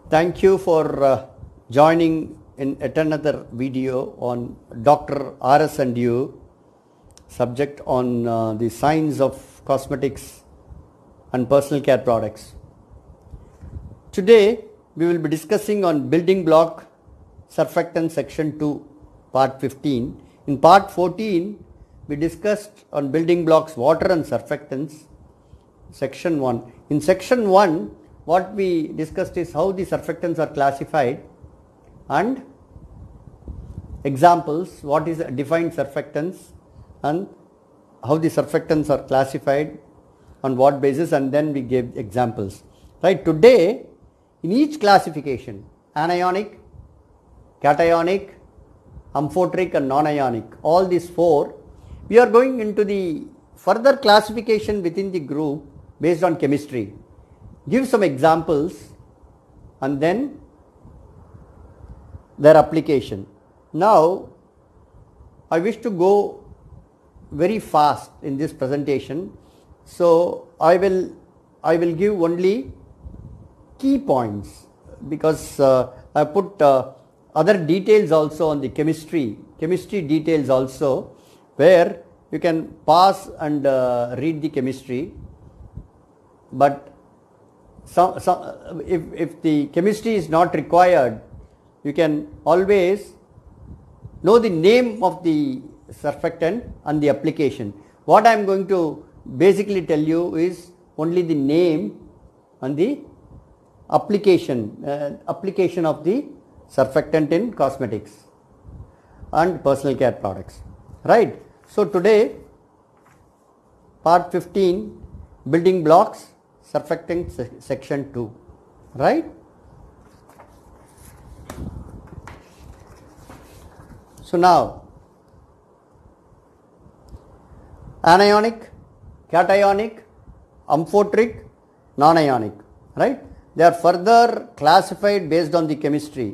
Thank you for joining in yet another video on Dr. R.S. and you, subject on the science of cosmetics and personal care products. Today we will be discussing on building block surfactant section 2, part 15. In part 14 we discussed on building blocks water and surfactants, section 1. In section 1 what we discussed is how the surfactants are classified and examples, what is defined surfactants and how the surfactants are classified on what basis, and then we gave examples. Right, today in each classification, anionic, cationic, amphoteric and non-ionic, all these four, we are going into the further classification within the group based on chemistry. Give some examples and then their application. Now I wish to go very fast in this presentation, so I will give only key points, because I put other details also on the chemistry details also, where you can pause and read the chemistry, but if the chemistry is not required, you can always know the name of the surfactant and the application. What I am going to basically tell you is only the name and the application of the surfactant in cosmetics and personal care products. Right. So today part 15, building blocks surfactant section 2, right. So now anionic, cationic, amphoteric, non-ionic, right. They are further classified based on the chemistry.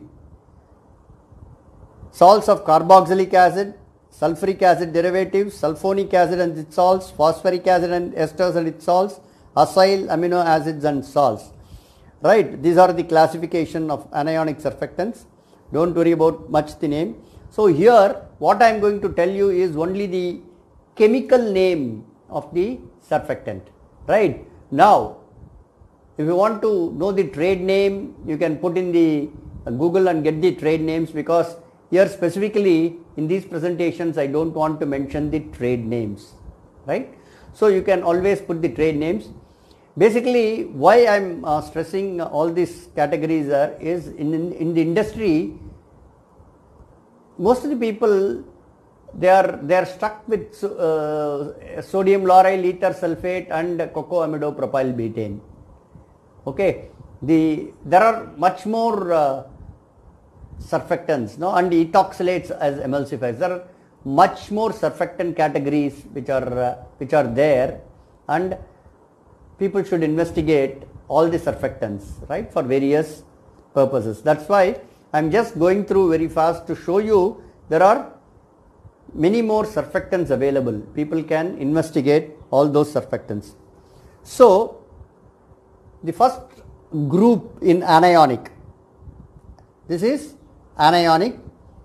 Salts of carboxylic acid, sulfuric acid derivatives, sulfonic acid and its salts, phosphoric acid and esters and its salts, acyl amino acids and salts. Right, these are the classification of anionic surfactants. Don't worry about much the name. So here what I am going to tell you is only the chemical name of the surfactant. Right. Now if you want to know the trade name, you can put in the Google and get the trade names, because here specifically in these presentations I don't want to mention the trade names. Right. So you can always put the trade names. Basically why I am stressing all these categories is in the industry, most of the people they are stuck with sodium lauryl ether sulfate and cocoamidopropyl betaine. Okay, there are much more surfactants, no, and ethoxylates as emulsifiers. There are much more surfactant categories which are there, and people should investigate all the surfactants, right, for various purposes. That's why I am just going through very fast to show you there are many more surfactants available. People can investigate all those surfactants. So the first group in anionic, this is anionic.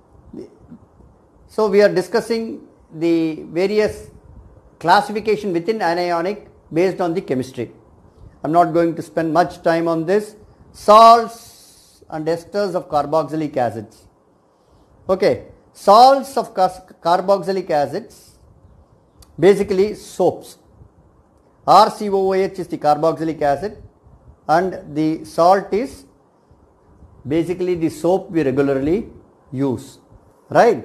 So we are discussing the various classification within anionic based on the chemistry. I am not going to spend much time on this. Salts and esters of carboxylic acids. Okay, salts of carboxylic acids, basically soaps. RCOOH is the carboxylic acid and the salt is basically the soap we regularly use, right.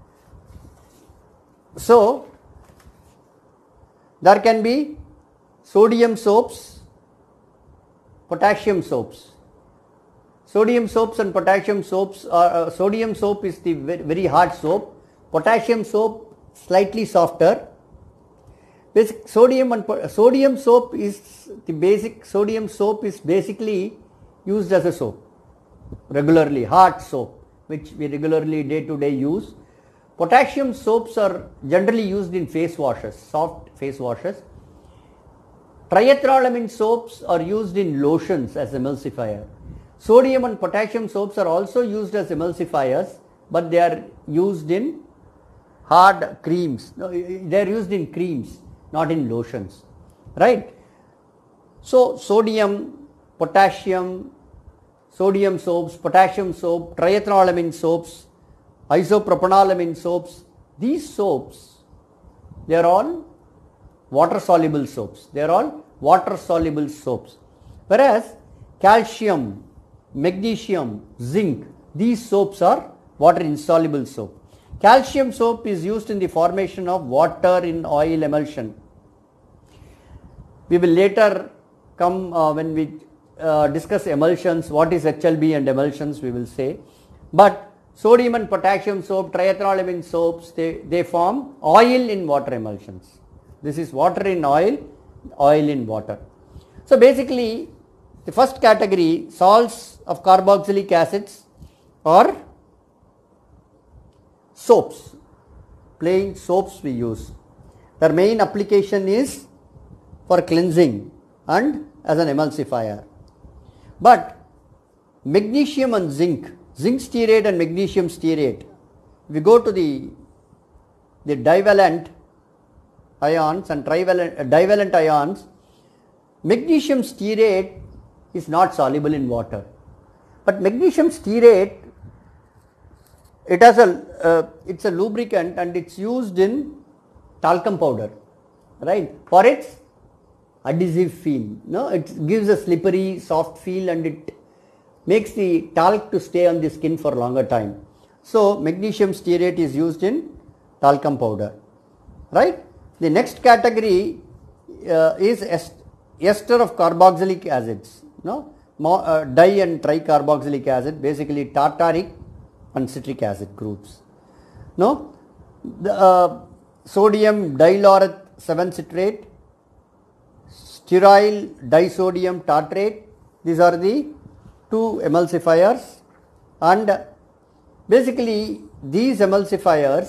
So there can be sodium soaps, potassium soaps. Sodium soaps and potassium soaps are, sodium soap is the very hard soap, potassium soap slightly softer. Basic sodium soap is the basic sodium soap is basically used as a soap regularly, hard soap which we regularly day to day use. Potassium soaps are generally used in face washes, soft face washes. Triethylramine soaps are used in lotions as emulsifier. Sodium and potassium soaps are also used as emulsifiers, but they are used in hard creams. No, they are used in creams, not in lotions, right? So sodium, potassium, sodium soaps, potassium soap, triethanolamine soaps, isopropanolamine soaps, these soaps, they are all water soluble soaps. They are all water soluble soaps. Whereas calcium, magnesium, zinc, these soaps are water insoluble soap. Calcium soap is used in the formation of water in oil emulsion. We will later come when we discuss emulsions, what is HLB and emulsions we will say. But sodium and potassium soap, triethanolamine soaps, they form oil in water emulsions. This is water in oil, oil in water. So basically the first category, salts of carboxylic acids or soaps, plain soaps we use. Their main application is for cleansing and as an emulsifier. But magnesium and zinc stearate and magnesium stearate, if we go to the divalent ions and divalent ions, magnesium stearate is not soluble in water. But magnesium stearate, it has it's a lubricant and it's used in talcum powder, right, for its adhesive feel. No, it gives a slippery soft feel and it makes the talc to stay on the skin for longer time. So magnesium stearate is used in talcum powder, right? The next category is ester of carboxylic acids, no, di and tricarboxylic acid, basically tartaric and citric acid groups. No, the sodium dilaureth 7 citrate, stearyl disodium tartrate, these are the two emulsifiers, and basically these emulsifiers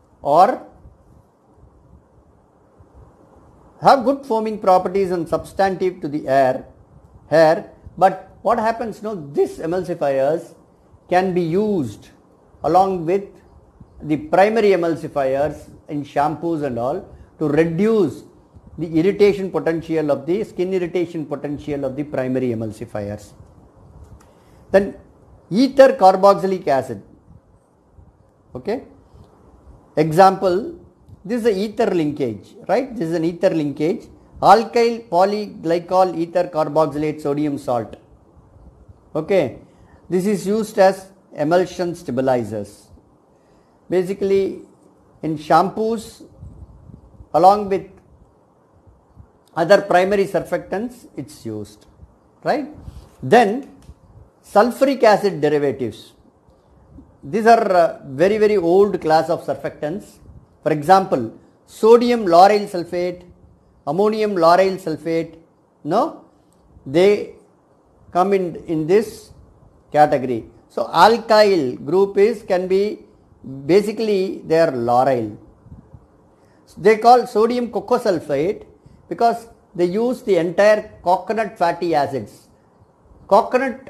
have good foaming properties and substantive to the hair, but what happens, no, these emulsifiers can be used along with the primary emulsifiers in shampoos and all to reduce the irritation potential of the skin irritation potential of the primary emulsifiers. Then ether carboxylic acid, okay, example, this is an ether linkage, right? This is an ether linkage, alkyl polyglycol ether carboxylate sodium salt, okay. This is used as emulsion stabilizers. Basically in shampoos along with other primary surfactants it's used, right? Then sulfuric acid derivatives, these are very old class of surfactants. For example, sodium lauryl sulfate, ammonium lauryl sulfate, no, they come in this category. So alkyl group can be basically they are lauryl. They call sodium cocosulfate because they use the entire coconut fatty acids. Coconut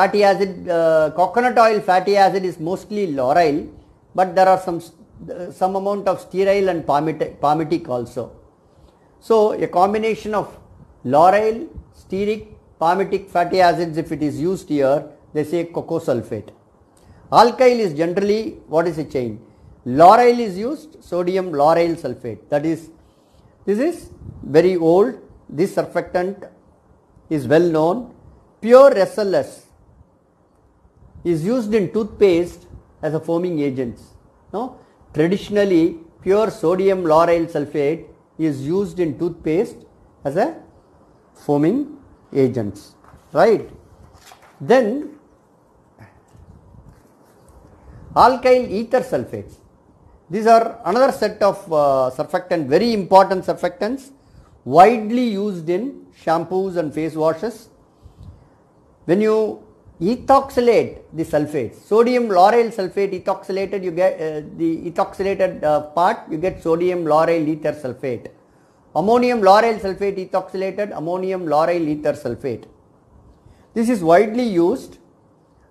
oil fatty acid is mostly lauryl, but there are some amount of stearyl and palmitic also. So a combination of lauryl, stearic, palmitic fatty acids, if it is used here, they say cocosulfate. Alkyl is generally, what is a chain? Lauryl is used, sodium lauryl sulfate. This is very old. This surfactant is well known. Pure SLS is used in toothpaste as a foaming agent. No? Traditionally, pure sodium lauryl sulfate is used in toothpaste as a foaming agents, right? Then alkyl ether sulfates, these are another set of surfactant, very important surfactants, widely used in shampoos and face washes. When you ethoxylate the sulfates, sodium lauryl sulfate ethoxylated, you get the ethoxylated part, you get sodium lauryl ether sulfate. Ammonium lauryl sulfate ethoxylated, ammonium lauryl ether sulfate. This is widely used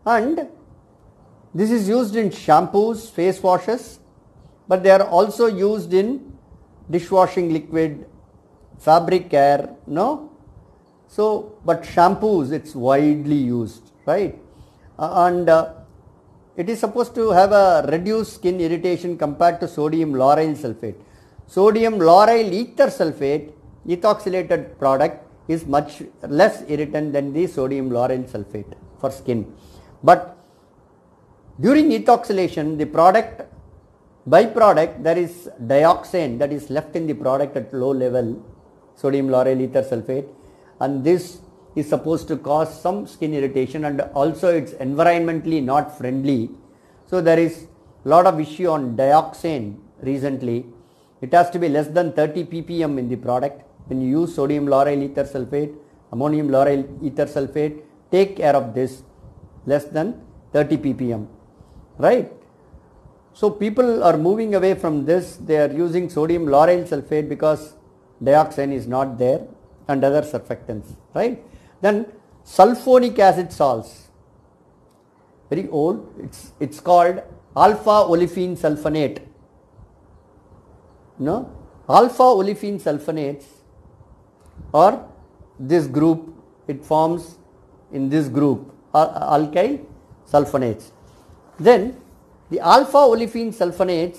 and this is used in shampoos, face washes, but they are also used in dishwashing liquid, fabric care, no? So, but shampoos, it's widely used, right? And it is supposed to have a reduced skin irritation compared to sodium lauryl sulfate. Sodium lauryl ether sulfate, ethoxylated product, is much less irritant than the sodium lauryl sulfate for skin. But during ethoxylation, the byproduct, there is dioxane that is left in the product at low level, sodium lauryl ether sulfate, and this is supposed to cause some skin irritation, and also it's environmentally not friendly. So there is a lot of issue on dioxane recently. It has to be less than 30 ppm in the product. When you use sodium lauryl ether sulfate, ammonium lauryl ether sulfate, take care of this, less than 30 ppm, right? So people are moving away from this. They are using sodium lauryl sulfate because dioxane is not there and other surfactants, right? Then sulfonic acid salts, very old, it's called alpha olefin sulfonate. No, alpha olefin sulfonates, or this group, it forms in this group, alkyl sulfonates. Then the alpha olefin sulfonates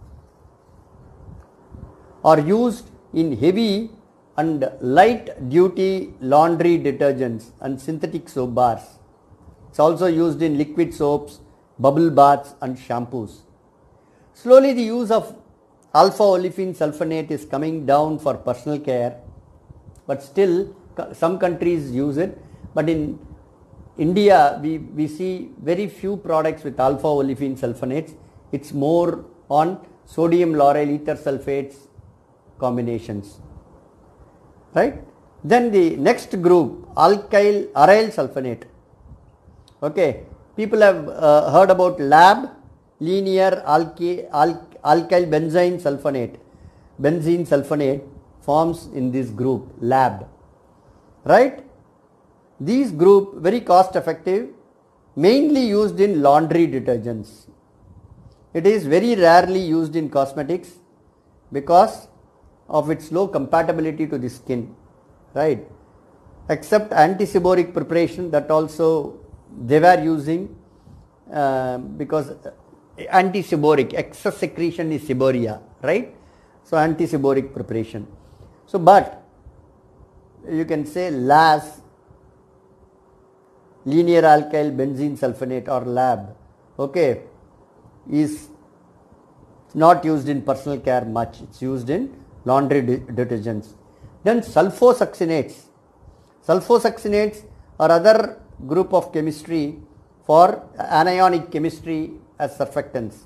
are used in heavy and light duty laundry detergents and synthetic soap bars. It's also used in liquid soaps, bubble baths and shampoos. Slowly the use of alpha olefin sulfonate is coming down for personal care, but still some countries use it. But in India, we see very few products with alpha olefin sulfonates. It's more on sodium lauryl ether sulfates combinations, right? Then the next group, alkyl aryl sulfonate. Okay, people have heard about LAB, linear alkyl benzene sulfonate. Benzene sulfonate forms in this group, LAB, right? These group very cost effective, mainly used in laundry detergents. It is very rarely used in cosmetics because of its low compatibility to the skin, right? Except antiseboric preparation, that also they were using because antiseboric, excess secretion is seborrhea, right? So antiseboric preparation. So but you can say LAS, linear alkyl benzene sulfonate, or LAB, okay, is not used in personal care much. It's used in laundry detergents. Then sulfosuccinates. Sulfosuccinates are other group of chemistry for anionic chemistry as surfactants.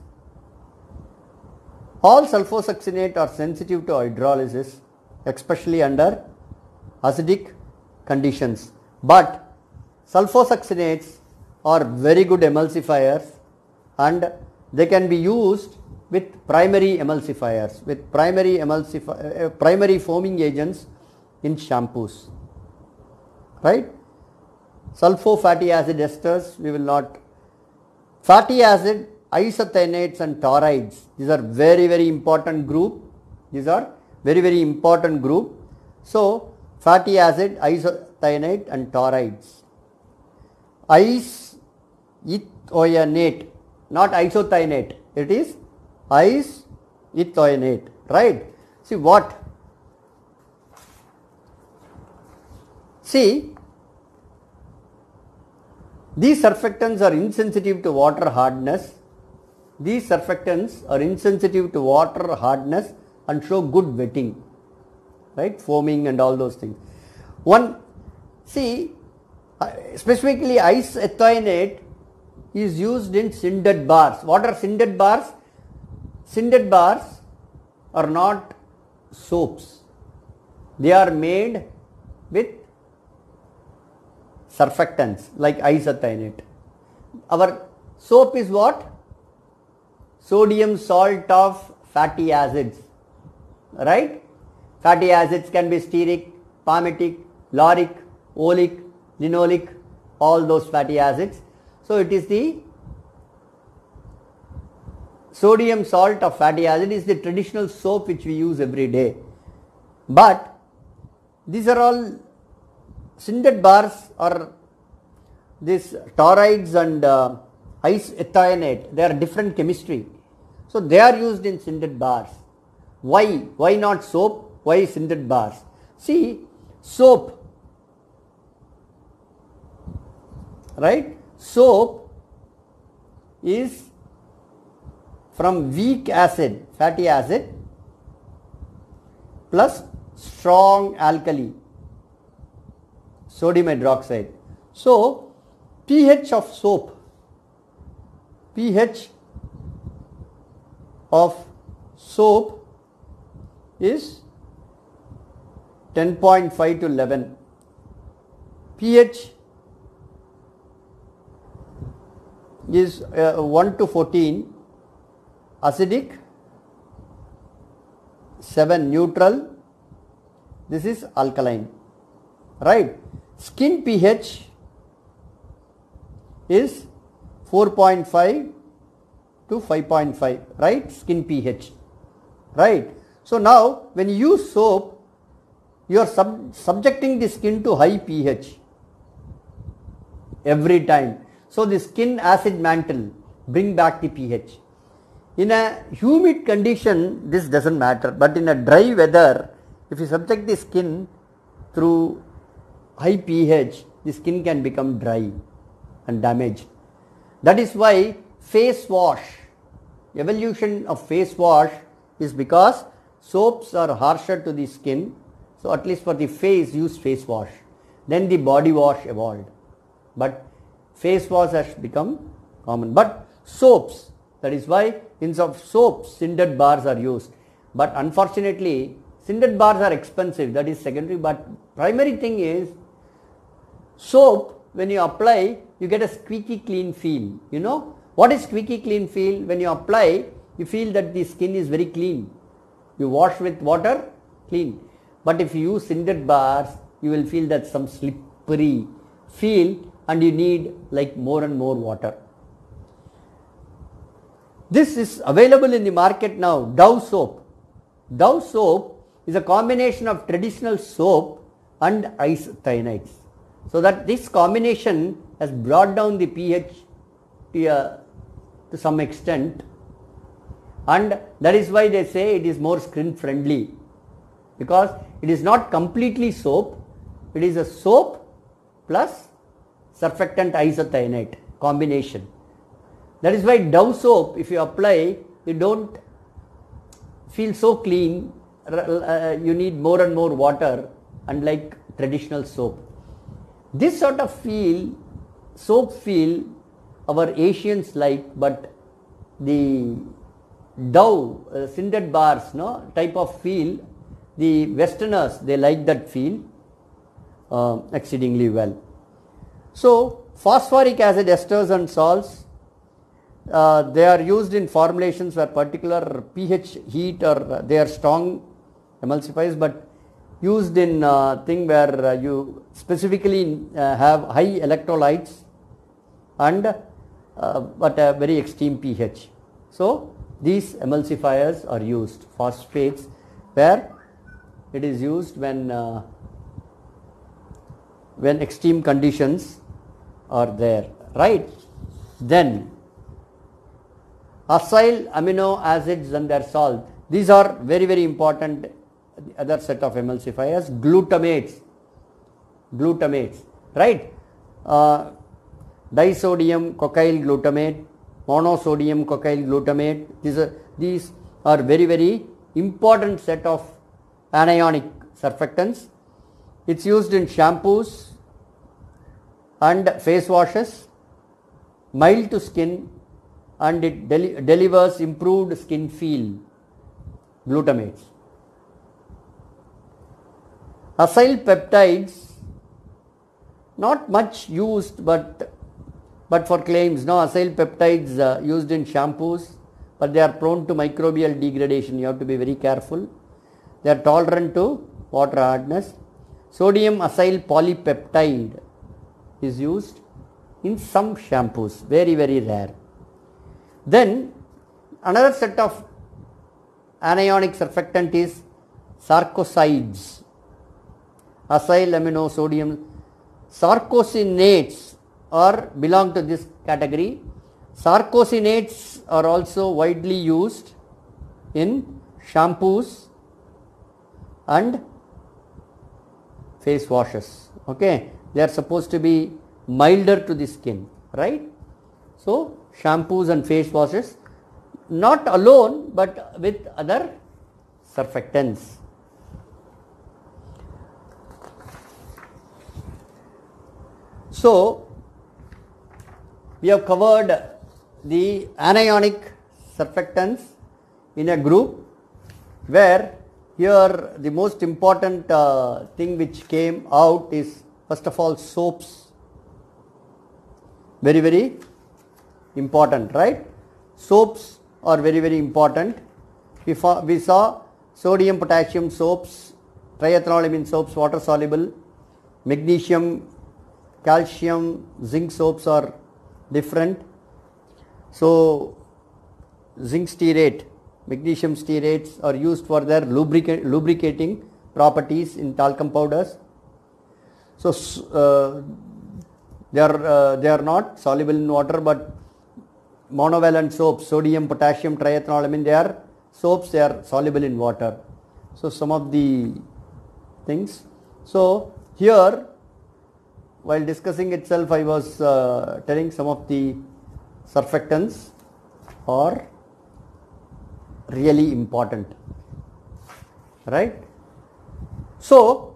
All sulfosuccinate are sensitive to hydrolysis, especially under acidic conditions. But sulfosuccinates are very good emulsifiers, and they can be used with primary emulsifiers, with primary foaming agents in shampoos, right? Sulfo fatty acid esters, we will not. Fatty acid, isocyanates and toroids, these are very important group. These are very important group. So fatty acid, isocyanate and toroids. Isethionate, not isocyanate, it is isethionate, right? See what? See, these surfactants are insensitive to water hardness. These surfactants are insensitive to water hardness and show good wetting, right? Foaming and all those things. Specifically isethionate is used in Sindet bars. What are Sindet bars? Sindet bars are not soaps. They are made with surfactants like isethionate. Our soap is what? Sodium salt of fatty acids, right? Fatty acids can be stearic, palmitic, lauric, oleic, linoleic, all those fatty acids. So it is the sodium salt of fatty acid is the traditional soap which we use every day. But these are all Syndet bars or these toroids and isethionate, they are different chemistry. So they are used in Syndet bars. Why? Why not soap? Why Syndet bars? See, soap, right? Soap is from weak acid, fatty acid, plus strong alkali, sodium hydroxide. So pH of soap, pH of soap is 10.5 to 11. pH is 1 to 14, acidic, 7 neutral, this is alkaline, right? Skin pH is 4.5 to 5.5, right? Skin pH, right? So now when you use soap, you are subjecting the skin to high pH every time. So the skin acid mantle bring back the pH. In a humid condition, this doesn't matter, but in a dry weather, if you subject the skin through high pH, the skin can become dry and damaged. That is why face wash, evolution of face wash is because soaps are harsher to the skin. So at least for the face, use face wash. Then the body wash evolved. But face wash has become common. But soaps, that is why instead of soaps, Syndet bars are used. But unfortunately, Syndet bars are expensive, that is secondary. But primary thing is, soap, when you apply, you get a squeaky clean feel. You know what is squeaky clean feel? When you apply, you feel that the skin is very clean. You wash with water, clean. But if you use Syndet bars, you will feel that some slippery feel and you need like more and more water. This is available in the market now, Dove soap. Dove soap is a combination of traditional soap and isocyanates. So that this combination has brought down the pH to some extent, and that is why they say it is more skin friendly, because it is not completely soap, it is a soap plus surfactant isocyanate combination. That is why Dove soap, if you apply, you don't feel so clean, you need more and more water, unlike traditional soap. This sort of feel, soap feel, our Asians like, but the Dove, Syndet bars, type of feel, the Westerners, they like that feel exceedingly well. So phosphoric acid esters and salts, they are used in formulations where particular pH, heat, or they are strong emulsifiers, but used in thing where you specifically have high electrolytes and but a very extreme pH. So these emulsifiers are used, phosphates, where it is used when extreme conditions are there, right? Then acyl amino acids and their salt, these are very, very important. The other set of emulsifiers, glutamates, right? Disodium cocyl glutamate, monosodium cocyl glutamate, these are very, very important set of anionic surfactants. It's used in shampoos and face washes, mild to skin, and it delivers improved skin feel, glutamates. Acyl peptides, not much used, but for claims, acyl peptides used in shampoos, but they are prone to microbial degradation. You have to be very careful. They are tolerant to water hardness. Sodium acyl polypeptide is used in some shampoos, very rare. Then another set of anionic surfactant is sarcosides, acyl amino sodium. Sarcosinates belong to this category. Sarcosinates are also widely used in shampoos and face washes. Okay, they are supposed to be milder to the skin, right? So shampoos and face washes, not alone but with other surfactants. So we have covered the anionic surfactants in a group, where here the most important thing which came out is, first of all, soaps. Very important, right? Soaps are very important. We saw sodium potassium soaps, triethanolamine soaps, water soluble, magnesium, calcium, zinc soaps are different. So zinc stearate, magnesium stearates are used for their lubricating properties in talcum powders. So they are not soluble in water, but monovalent soaps, sodium, potassium, triethanolamine, they are soaps, they are soluble in water. So some of the things. So here, while discussing itself, I was telling some of the surfactants are really important, right? So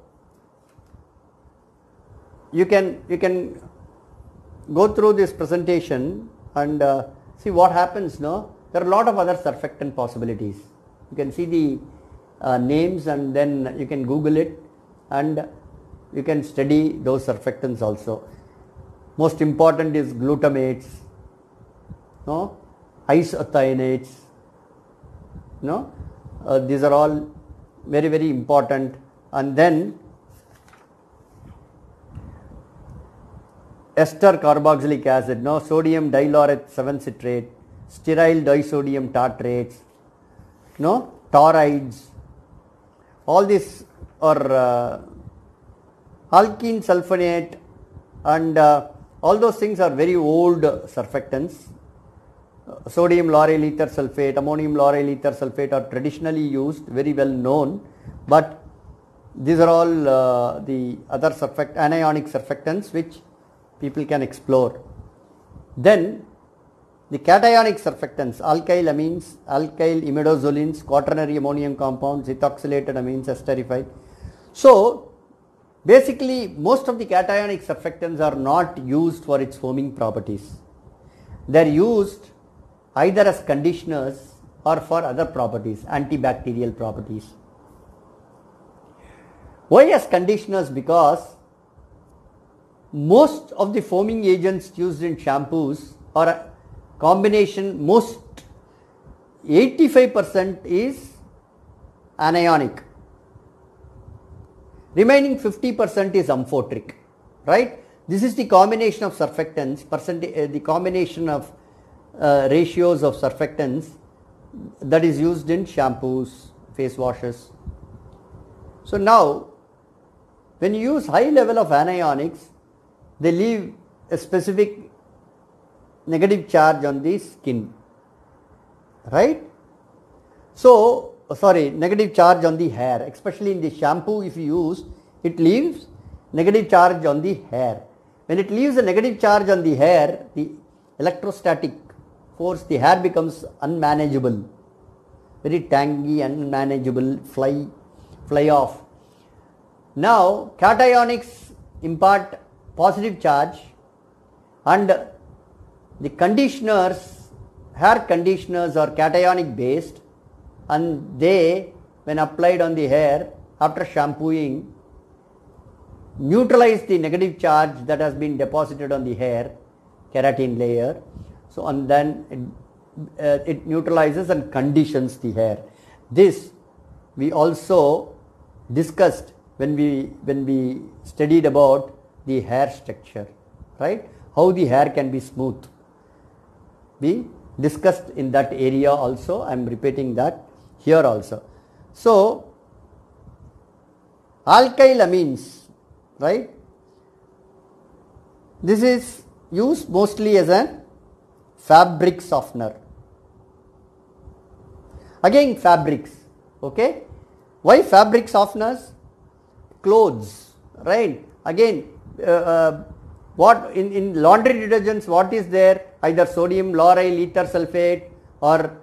you can go through this presentation and see what happens. No, there are a lot of other surfactant possibilities. You can see the names, and then you can Google it, and you can study those surfactants also. Most important is glutamates, no, isothionates, no, these are all very important. And then ester carboxylic acid, no, sodium dilaureth 7 citrate, stearyl disodium tartrates, no, tauroids, all these are alkene sulfonate, and all those things are very old surfactants. Sodium lauryl ether sulfate, ammonium lauryl ether sulfate are traditionally used, very well known, but these are all the other anionic surfactants which people can explore. Then the cationic surfactants, alkyl amines, alkyl imidazolines, quaternary ammonium compounds, ethoxylated amines, esterified. So basically most of the cationic surfactants are not used for its foaming properties. They are used either as conditioners or for other properties, antibacterial properties. Why as conditioners? Because most of the foaming agents used in shampoos are a combination, most 85% is anionic, remaining 50% is amphoteric, right? This is the combination of surfactants, the combination of ratios of surfactants that is used in shampoos, face washes. So now when you use high level of anionics, they leave a specific negative charge on the skin, right? So negative charge on the hair, especially in the shampoo. If you use, it leaves negative charge on the hair. When it leaves a negative charge on the hair, the electrostatic force, the hair becomes unmanageable, very tangy, unmanageable, fly off. Now cationics impart positive charge, and the conditioners, hair conditioners are cationic based, and they, when applied on the hair after shampooing, neutralize the negative charge that has been deposited on the hair keratin layer. So and then it neutralizes and conditions the hair. This we also discussed when we studied about the hair structure, right? how the hair can be smooth. We discussed in that area also. I am repeating that here also. So, alkyl amines, right? This is used mostly as a fabric softener. Again fabrics, okay? Why fabric softeners? Clothes, right? Again, what in laundry detergents, what is there? Either sodium lauryl ether sulfate or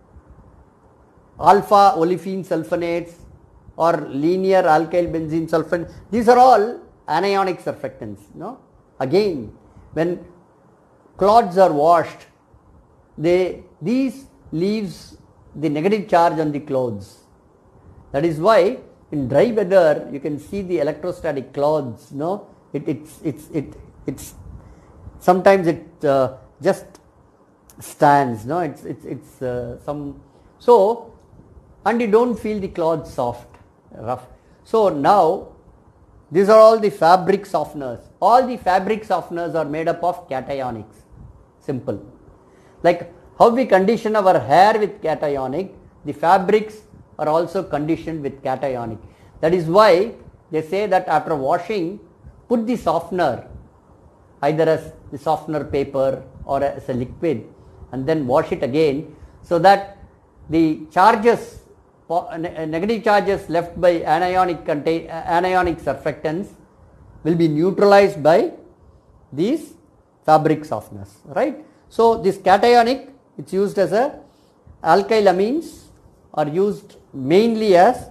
alpha olefin sulfonates or linear alkyl benzene sulfate. These are all anionic surfactants. No? Again, when cloths are washed, these leaves the negative charge on the clothes. That is why in dry weather you can see the electrostatic cloths. No, it's sometimes it just stands. No, it's some so, and you don't feel the cloth soft, rough. So now these are all the fabric softeners. All the fabric softeners are made up of cationics. Simple. Like how we condition our hair with cationic, the fabrics are also conditioned with cationic. That is why they say that after washing, put the softener either as the softener paper or as a liquid and then wash it again, so that the charges, negative charges left by anionic surfactants will be neutralized by these fabric softeners, right? So this cationic, it's used as a alkyl amines are used mainly as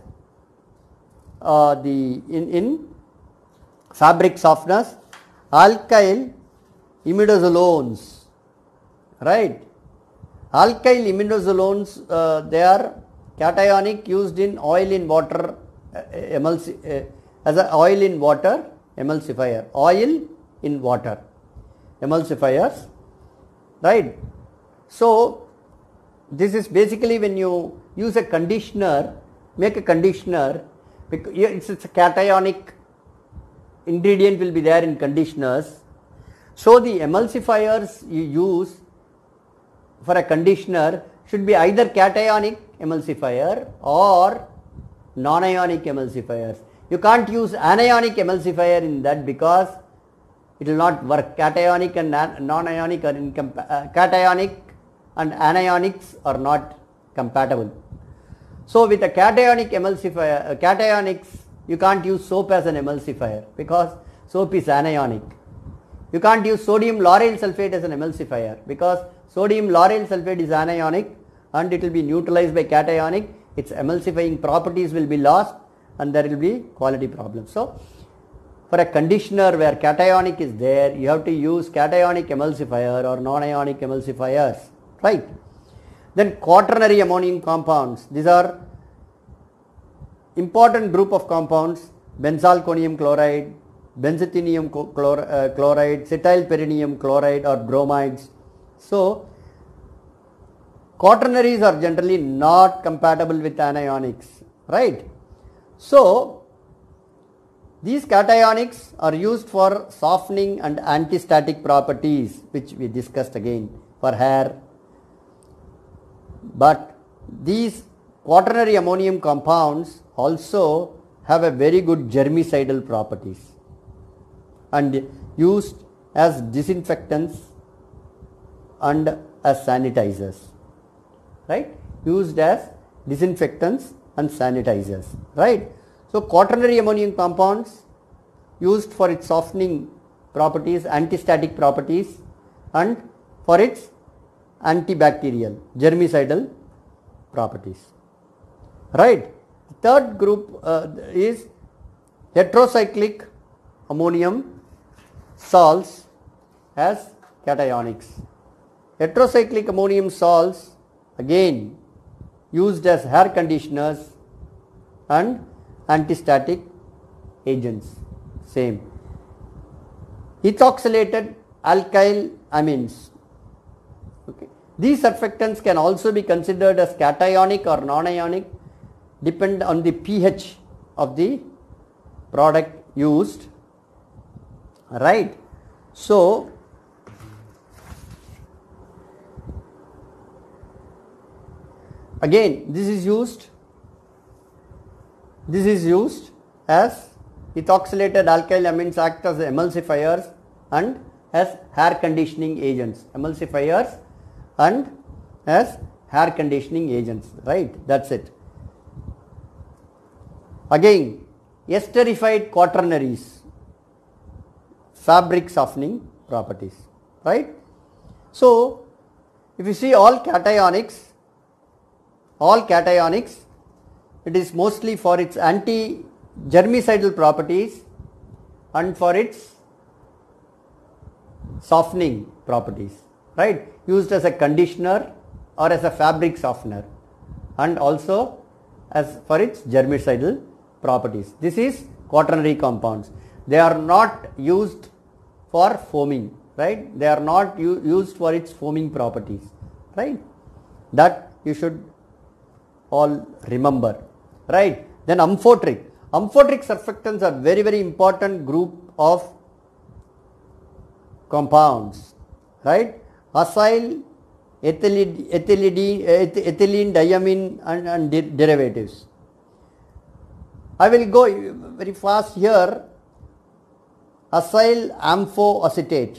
in fabric softeners. Alkyl imidazolones, right? Alkyl imidazolones, they are cationic, used in oil in water as an oil in water emulsifier, oil in water emulsifiers, right? So this is basically when you use a conditioner, make a conditioner, it's a cationic ingredient will be there in conditioners. So the emulsifiers you use for a conditioner should be either cationic emulsifier or non-ionic emulsifiers. You can't use anionic emulsifier in that because it will not work. Cationic and non-ionic are cationic and anionics are not compatible. So with a cationic emulsifier, cationics, you can't use soap as an emulsifier because soap is anionic. You can't use sodium lauryl sulfate as an emulsifier because sodium lauryl sulfate is anionic and it will be neutralized by cationic. Its emulsifying properties will be lost and there will be quality problems. So for a conditioner where cationic is there, you have to use cationic emulsifier or non-ionic emulsifiers, right? Then quaternary ammonium compounds. These are important group of compounds: benzalkonium chloride, benzethinium chloride, cetylpyridinium chloride or bromides. So quaternaries are generally not compatible with anionics, right? So these cationics are used for softening and antistatic properties, which we discussed again for hair. But these quaternary ammonium compounds also have a very good germicidal properties and used as disinfectants and as sanitizers, right? Used as disinfectants and sanitizers, right? So quaternary ammonium compounds used for its softening properties, antistatic properties and for its antibacterial, germicidal properties, right? The third group is heterocyclic ammonium salts as cationics. Heterocyclic ammonium salts again used as hair conditioners and antistatic agents, same. Ethoxylated alkyl amines. Okay. These surfactants can also be considered as cationic or non-ionic, depend on the pH of the product used, right? So Again, this is used as ethoxylated alkyl amines act as emulsifiers and as hair conditioning agents. Emulsifiers and as hair conditioning agents, right? That's it. Again, esterified quaternaries, fabric softening properties, right? So, if you see all cationics, it is mostly for its anti-germicidal properties and for its softening properties, right? Used as a conditioner or as a fabric softener, and also as for its germicidal properties. This is quaternary compounds. They are not used for foaming, right? They are not used for its foaming properties, right? That you should all remember, right? Then amphoteric. Amphoteric surfactants are very, very important group of compounds, right? Acyl, ethylene, diamine and derivatives. I will go very fast here. Acyl amphoacetate.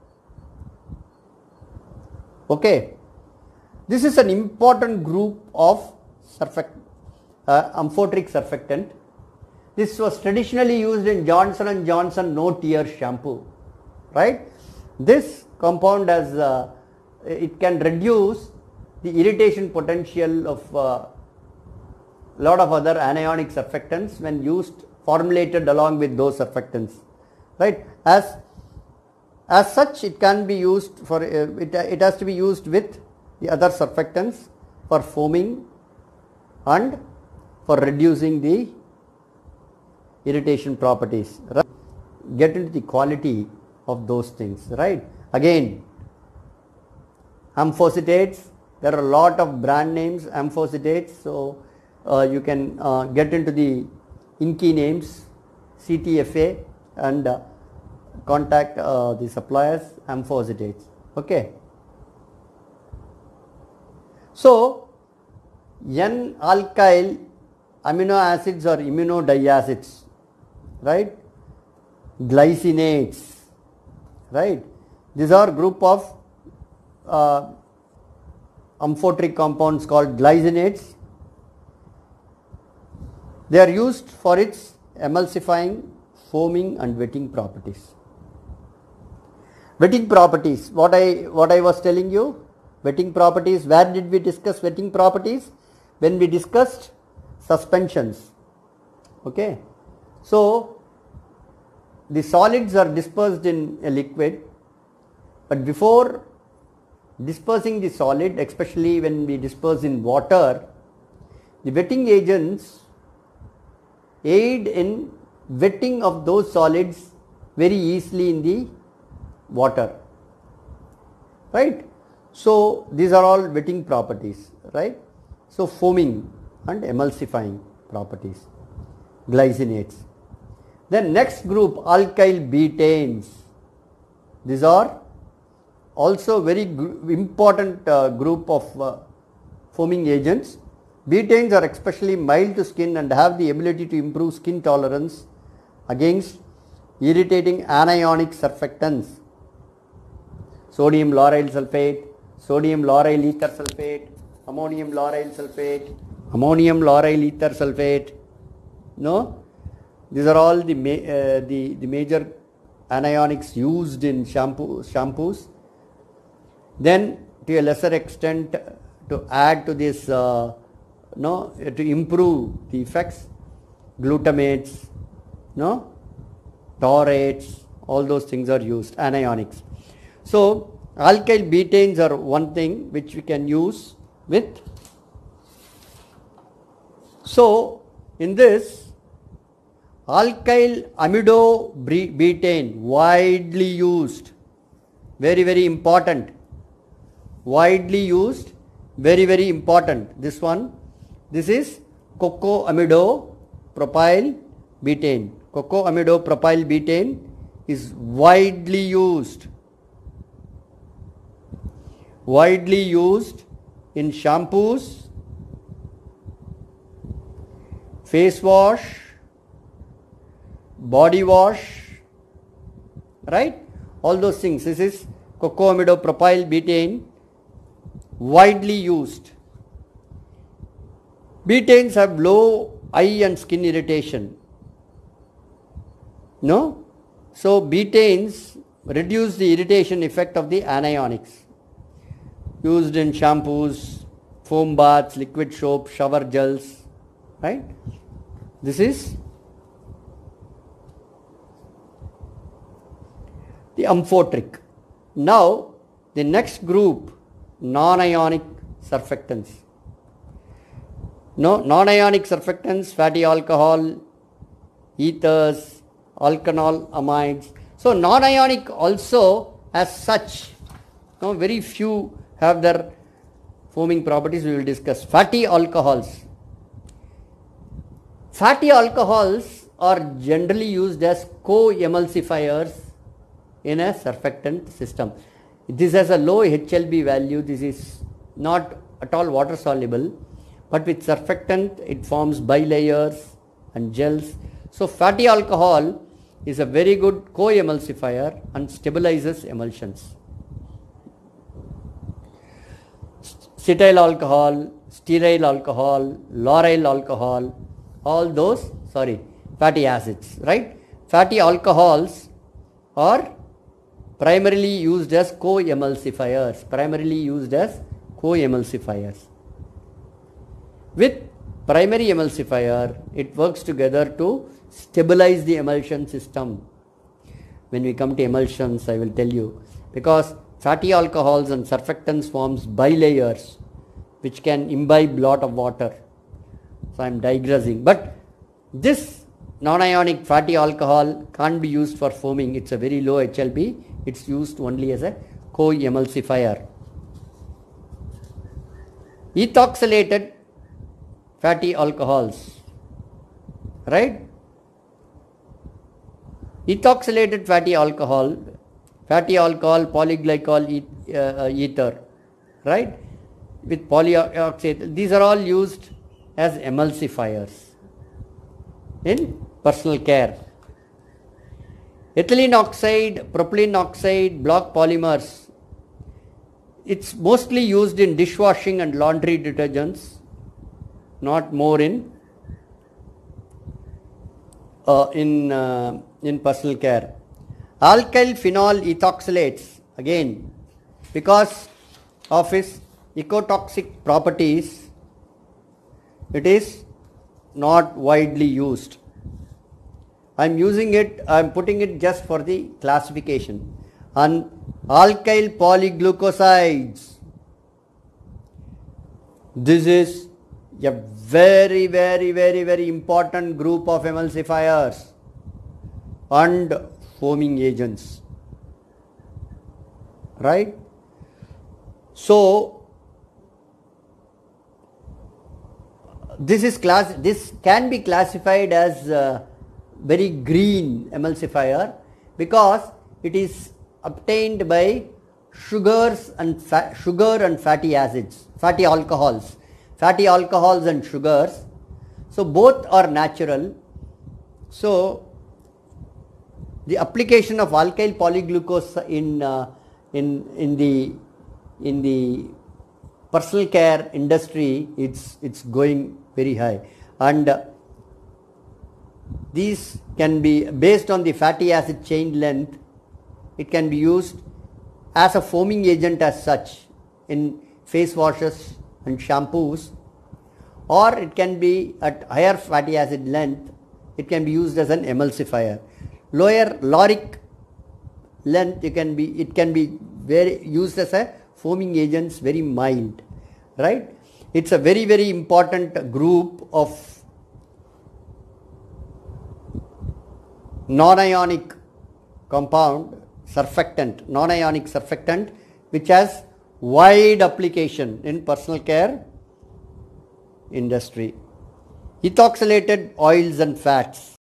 Okay, this is an important group of amphoteric surfactant. This was traditionally used in Johnson & Johnson no tear shampoo, right? This compound has it can reduce the irritation potential of lot of other anionic surfactants when used formulated along with those surfactants, right? As such, it can be used for it has to be used with the other surfactants for foaming and for reducing the irritation properties, right? Get into the quality of those things, right? Again, amphositates, there are a lot of brand names amphositates, so you can get into the inky names CTFA and contact the suppliers amphositates. Okay. So N-alkyl amino acids or immunodiacids, right? Glycinates, right? These are group of amphoteric compounds called glycinates. They are used for its emulsifying, foaming and wetting properties. Wetting properties, what I was telling you, wetting properties, where did we discuss wetting properties? When we discussed suspensions, okay. So the solids are dispersed in a liquid, but before dispersing the solid, especially when we disperse in water, the wetting agents aid in wetting of those solids very easily in the water, right? So these are all wetting properties, right? So foaming and emulsifying properties, glycinates. Then next group, alkyl betanes. These are also very important group of foaming agents. Betanes are especially mild to skin and have the ability to improve skin tolerance against irritating anionic surfactants. Sodium lauryl sulfate, sodium lauryl ether sulfate, ammonium lauryl sulfate, ammonium lauryl ether sulfate. No, these are all the major anionics used in shampoos. Then to a lesser extent, to add to this, to improve the effects, glutamates, taurates, all those things are used, anionics. So alkyl betanes are one thing which we can use with. So in this, alkyl amidobutane, widely used, very, very important, widely used, very, very important. This one, this is cocoamidopropyl butane. Cocoamidopropyl butane is widely used in shampoos face wash, body wash, right? All those things. This is cocoamidopropyl betaine, widely used. Betaines have low eye and skin irritation. No? So betaines reduce the irritation effect of the anionics. Used in shampoos, foam baths, liquid soap, shower gels, right? This is the amphoteric. Now the next group, non-ionic surfactants. No, non-ionic surfactants, fatty alcohol, ethers, alkanol amides. So non-ionic also as such, no, very few have their foaming properties. We will discuss fatty alcohols. Fatty alcohols are generally used as co-emulsifiers in a surfactant system. This has a low HLB value. This is not at all water soluble, but with surfactant it forms bilayers and gels. So fatty alcohol is a very good co-emulsifier and stabilizes emulsions. Cetyl alcohol, stearyl alcohol, lauryl alcohol, all those, fatty acids, right? Fatty alcohols are primarily used as co-emulsifiers, With primary emulsifier, it works together to stabilize the emulsion system. When we come to emulsions, I will tell you, because fatty alcohols and surfactants forms bilayers which can imbibe lot of water. So I am digressing, but this non-ionic fatty alcohol can't be used for foaming. It's a very low HLB. It's used only as a co-emulsifier. Ethoxylated fatty alcohols, right? Ethoxylated fatty alcohol, polyglycol ether, right? With polyoxide, these are all used as emulsifiers in personal care. Ethylene oxide, propylene oxide, block polymers, it's mostly used in dishwashing and laundry detergents, not more in personal care. Alkyl phenol ethoxylates, again because of its ecotoxic properties, it is not widely used. I am using it, I am putting it just for the classification. And alkyl polyglucosides, this is a very, very, very, very important group of emulsifiers and foaming agents, right? So this can be classified as a very green emulsifier because it is obtained by sugars and fatty acids, fatty alcohols and sugars. So both are natural. So the application of alkyl polyglucose in the personal care industry, it's going very high, and these can be based on the fatty acid chain length. It can be used as a foaming agent as such in face washes and shampoos, or it can be at higher fatty acid length, it can be used as an emulsifier. Lower lauric length, it can be very used as a foaming agents, very mild, right? It's a very, very important group of non-ionic compound surfactant, non-ionic surfactant, which has wide application in personal care industry. Ethoxylated oils and fats,